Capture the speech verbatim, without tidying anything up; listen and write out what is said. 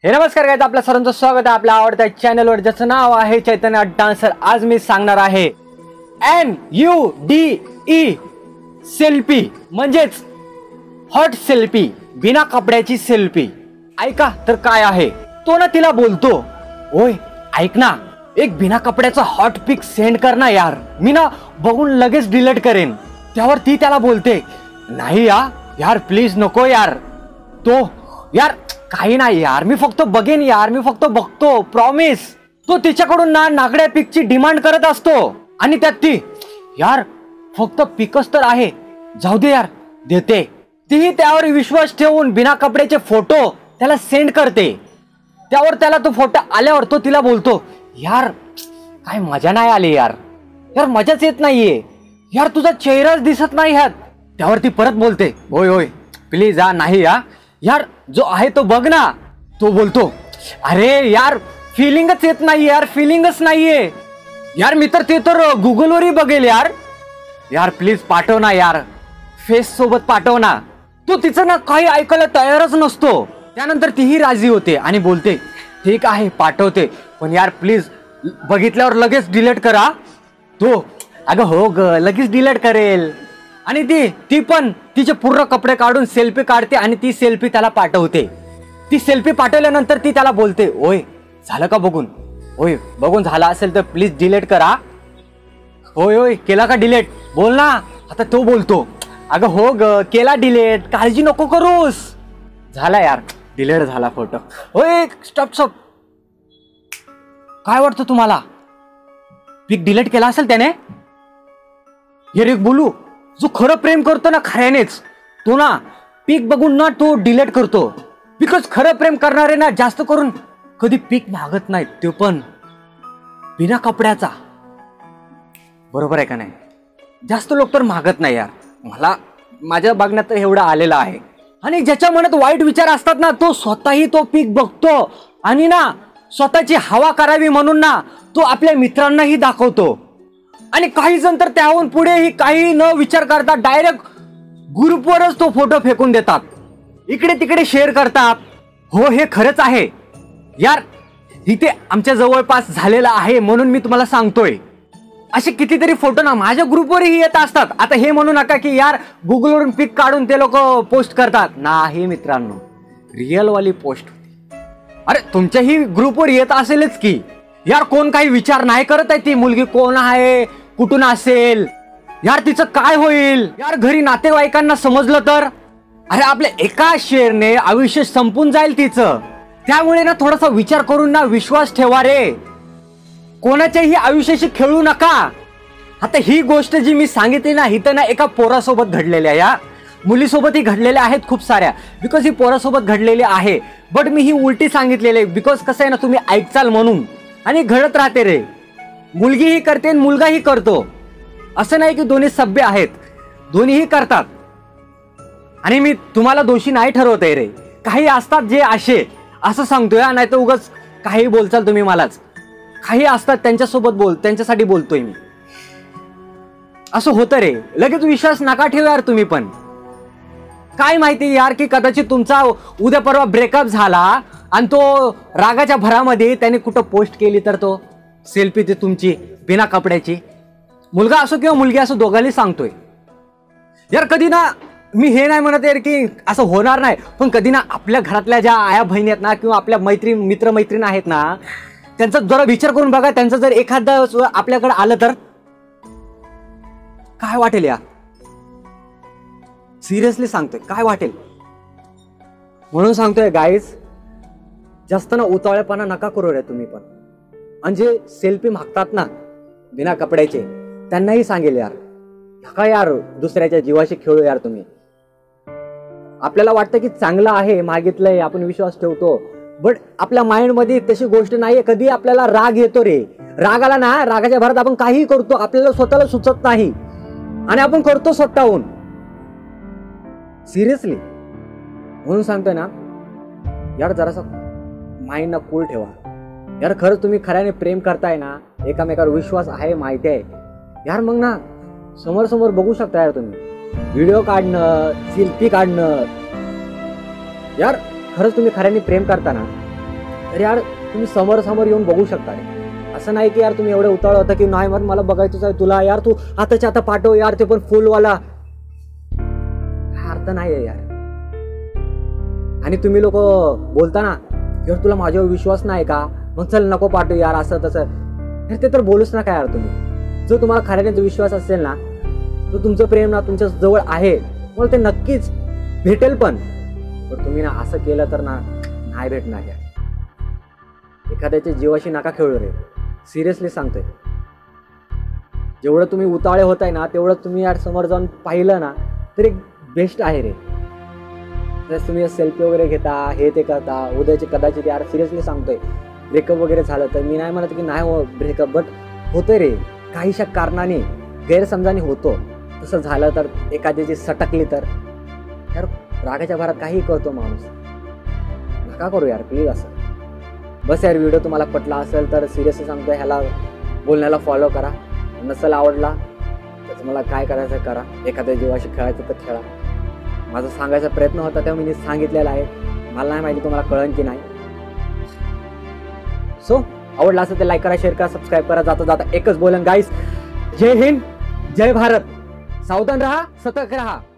हे नमस्कार गाइस, आपल्या सर्वांचं स्वागत आहे आपल्या आवडत्या चॅनलवर ज्याचं नाव आहे चैतन्य डान्सर। आज मी सांगणार आहे N U D E selfie म्हणजेच हॉट सेल्फी, बिना कपड्याची सेल्फी। ऐका तर काय आहे तो ना तिला बोलतो, ओय ऐक ना, एक बिना कपड्याचा हॉट पिक सेंड कर ना यार, मी ना बघून लगेच डिलीट करेन। त्यावर ती त्याला बोलते, नाही या यार प्लीज नको यार। तो यार काही नाही यार, मी फक्त बघेन यार, मी फक्त बघतो प्रॉमिस। तो तिच्याकडून ना नागड्या पिकची डिमांड करत असतो आणि त्यात ती यार फक्त पिकच तर आहे, जाऊ दे यार देते। तीही त्यावर विश्वास ठेवून बिना कपड्याचे फोटो त्याला सेंड करते। त्यावर त्याला तो फोटो आल्यावर तो तिला बोलतो, यार काय मजा नाही आली यार, यार मजाच येत नाहीये यार, तुझा चेहराच दिसत नाही ह्यात। त्यावर ती परत बोलते, होय होय प्लीज हा नाही या यार, जो आहे तो बघ ना। तो बोलतो, अरे यार फिलिंगच येत नाही यार, फिलिंगच नाहीये यार, मी तर ते तर गुगलवरही बघेल यार, यार प्लीज पाठव ना यार, फेस सोबत पाठव ना। तो तिचं ना काही ऐकायला तयारच नसतो। त्यानंतर तीही राजी होते आणि बोलते, ठीक आहे पाठवते, पण यार प्लीज बघितल्यावर लगेच डिलीट करा। तो अगं हो ग लगेच डिलीट करेल। आणि ती ती पण तिचे पूर्ण कपडे काढून सेल्फी काढते आणि ती सेल्फी त्याला पाठवते। ती सेल्फी पाठवल्यानंतर ती त्याला बोलते, ओय झालं का बघून, ओय बघून झाला असेल तर प्लीज डिलीट करा। होय होय केला का डिलीट, बोल ना। आता तो बोलतो, अगं हो ग केला डिलीट, काळजी नको करूस। झाला यार डिलीट झाला फोटो। होय स्टॉप स्टॉप, काय वाटतं तुम्हाला, पिक डिलीट केला असेल त्याने? यार एक बोलू, जो खरं प्रेम करतो ना खऱ्यानेच, तो ना पीक बघून ना तो डिलीट करतो। बिकॉज खरं प्रेम करणारे ना जास्त करून कधी पीक मागत नाहीत, ते पण बिना कपड्याचा। बरोबर आहे का नाही? जास्त लोक तर मागत नाही यार, मला माझ्या बघण्यात तर एवढं आलेलं आहे। आणि ज्याच्या मनात वाईट विचार असतात ना, तो स्वतःही तो पीक बघतो आणि ना स्वतःची हवा करावी म्हणून ना तो आपल्या मित्रांनाही दाखवतो। आणि काही जण तर त्याहून पुढेही काही न विचार करता डायरेक्ट ग्रुपवरच तो फोटो फेकून देतात, इकडे तिकडे शेअर करतात। हो हे खरंच आहे यार, इथे आमच्या जवळपास झालेला आहे म्हणून मी तुम्हाला सांगतोय। असे कितीतरी फोटो ना माझ्या ग्रुपवरही येत असतात। आता हे म्हणू नका की यार गुगलवरून पिक काढून ते लोक पोस्ट करतात, नाही मित्रांनो, रिअल वाली पोस्ट होती। अरे तुमच्याही ग्रुपवर येत असेलच की यार, कोण काही विचार नाही करत आहे, ती मुलगी कोण आहे, कुठून असेल यार, तिचं काय होईल यार, घरी नातेवाईकांना समजलं तर अरे आपल्या एका शेअरने आयुष्य संपून जाईल तिचं। त्यामुळे ना थोडासा विचार करून ना विश्वास ठेवा रे, कोणाच्याही आयुष्याशी खेळू नका। आता ही गोष्ट जी मी सांगितली ना, ही तर ना एका पोरासोबत घडलेल्या, या मुलीसोबतही घडलेल्या आहेत खूप साऱ्या, बिकॉज ही पोरासोबत घडलेली आहे। बट मी ही उलटी सांगितलेली आहे बिकॉज कसं आहे ना, तुम्ही ऐकचाल म्हणून, आणि घडत राहते रे, मुलगीही करते आणि मुलगाही करतो, असं नाही की दोन्ही सभ्य आहेत, दोन्हीही करतात। आणि मी तुम्हाला दोषी नाही ठरवत आहे रे, काही असतात जे असे, असं सांगतोय, नाही तर उगाच काही बोलचाल तुम्ही मलाच, काही असतात त्यांच्यासोबत बोल, त्यांच्यासाठी बोलतोय मी, असं होतं रे। लगेच विश्वास नका ठेवा यार तुम्ही पण, काय माहिती यार की कदाचित तुमचा उद्या परवा ब्रेकअप झाला आणि तो रागाच्या भरामध्ये त्याने कुठं पोस्ट केली तर तो सेल्फी ती तुमची बिना कपड्याची, मुलगा असो किंवा मुलगी असो दोघांनी सांगतोय यार। कधी ना मी हे नाही म्हणत यार की असं होणार नाही, पण कधी ना आपल्या घरातल्या ज्या आया बहिणी आहेत ना किंवा आपल्या मैत्री मित्र मैत्रीण आहेत ना, त्यांचा जरा विचार करून बघा, त्यांचं जर एखादा आपल्याकडे आलं तर काय वाटेल यार, सिरियसली सांगतोय काय वाटेल। म्हणून सांगतोय गाईज, जास्त ना उतावळेपणा नका करू रे तुम्ही पण। आणि जे सेल्फी मागतात ना बिना कपड्याचे, त्यांनाही सांगेल यार, नका यार दुसऱ्याच्या जीवाशी खेळू यार तुम्ही। आपल्याला वाटतं की चांगलं आहे मागितलंय, आपण विश्वास ठेवतो, बट आपल्या माइंड मध्ये तशी गोष्ट नाहीये। कधी आपल्याला राग येतो रे, राग आला ना, रागाच्या भरात आपण काही करतो, आपल्याला स्वतःला सुचत नाही आणि आपण करतो स्वतःहून, सिरियसली। म्हणून सांगतोय ना यार, जरासा माइंड ना कूल ठेवा यार। खरंच तुम्ही खऱ्याने प्रेम करताय ना, एकामेकावर विश्वास आहे माहिती आहे यार, मग ना समोर समोर बघू शकता यार तुम्ही, व्हिडिओ काढणं, सेल्फी काढणं यार, खरंच तुम्ही खऱ्याने प्रेम करता ना, तर यार तुम्ही समोर समोर येऊन बघू शकता रे. असं नाही की यार तुम्ही एवढे उतावळ होता की नाही मग मला बघायचंच आहे तुला, यार तू आताच्या आता पाठव यार, ते पण फुलवाला. हा अर्थ नाही आहे यार. आणि तुम्ही लोक बोलता ना यार तुला माझ्यावर विश्वास नाही का, मग चल नको पाठव यार असं तसं. ते तर बोलूच नका यार तुम्ही. जो तुम्हाला खऱ्याने विश्वास असेल ना, तो तुमचं प्रेम ना तुमच्या जवळ आहे, मग ते नक्कीच भेटेल. पण पण तुम्ही ना असं केलं तर ना नाही भेटणार यार. एखाद्याच्या जीवाशी नका खेळू रे, सिरियसली सांगतोय. जेवढं तुम्ही उतावळे होताय ना तेवढं तुम्ही यार समोर जाऊन पाहिलं ना तर एक बेस्ट आहे रे. जर तुम्ही सेल्फी वगैरे घेता हे ते करता, उद्याचे कदाचित यार सिरियसली सांगतोय ब्रेकअप वगैरे झालं तर मी नाही म्हणत की नाही हो ब्रेकअप, बट होतंय रे काहीशा कारणाने, गैरसमजाने होतो. तसं झालं तर एखाद्याची सटकली तर यार रागाच्या भरात काही करतो माणूस. नका करू यार प्लीज असं. बस यार व्हिडिओ तुम्हाला पटला असेल तर सिरियसली सांगतोय ह्याला बोलण्याला फॉलो करा. नसेल आवडला तर मला काय करायचं करा, एखाद्या जीवाशी खेळायचं तर खेळा. माझा सांगायचा प्रयत्न होता तेव्हा मी सांगितलेला आहे. मला नाही माहिती तुम्हाला कळन की नाही. सो आवडला असेल तर लाईक करा, शेअर करा, सबस्क्राईब करा. जाता जाता एकच बोलन गाईस, जय हिंद जय भारत. सावधान रहा, सतर्क रहा.